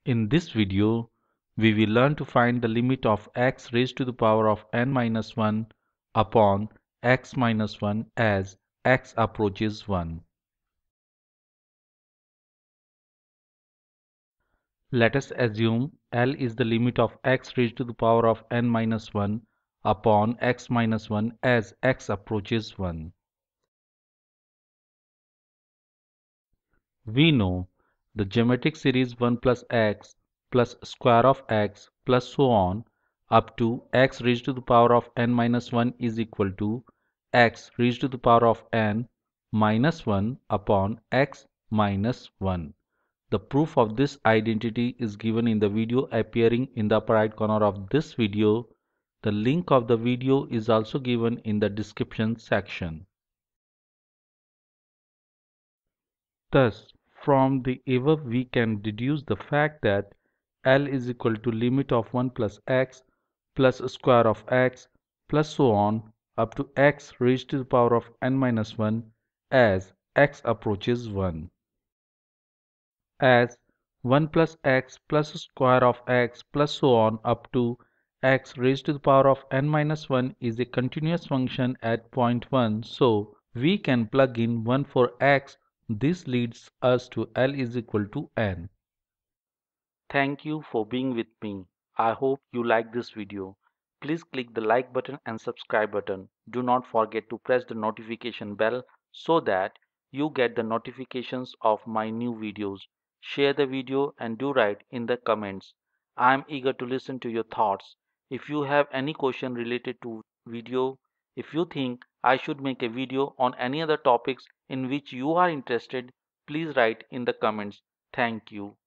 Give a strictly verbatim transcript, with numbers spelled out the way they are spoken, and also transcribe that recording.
In this video, we will learn to find the limit of x raised to the power of n minus one upon x minus one as x approaches one. Let us assume L is the limit of x raised to the power of n minus one upon x minus one as x approaches one. We know the geometric series one plus x plus square of x plus so on up to x raised to the power of n minus one is equal to x raised to the power of n minus one upon x minus one. The proof of this identity is given in the video appearing in the upper right corner of this video. The link of the video is also given in the description section. Thus, from the above we can deduce the fact that L is equal to limit of one plus x plus square of x plus so on up to x raised to the power of n minus one as x approaches one. As one plus x plus square of x plus so on up to x raised to the power of n minus one is a continuous function at point one, so we can plug in one for x. This leads us to L is equal to n. Thank you for being with me. I hope you like this video. Please click the like button and subscribe button. Do not forget to press the notification bell so that you get the notifications of my new videos. Share the video and do write in the comments. I am eager to listen to your thoughts. If you have any question related to video, if you think I should make a video on any other topics in which you are interested, please write in the comments. Thank you.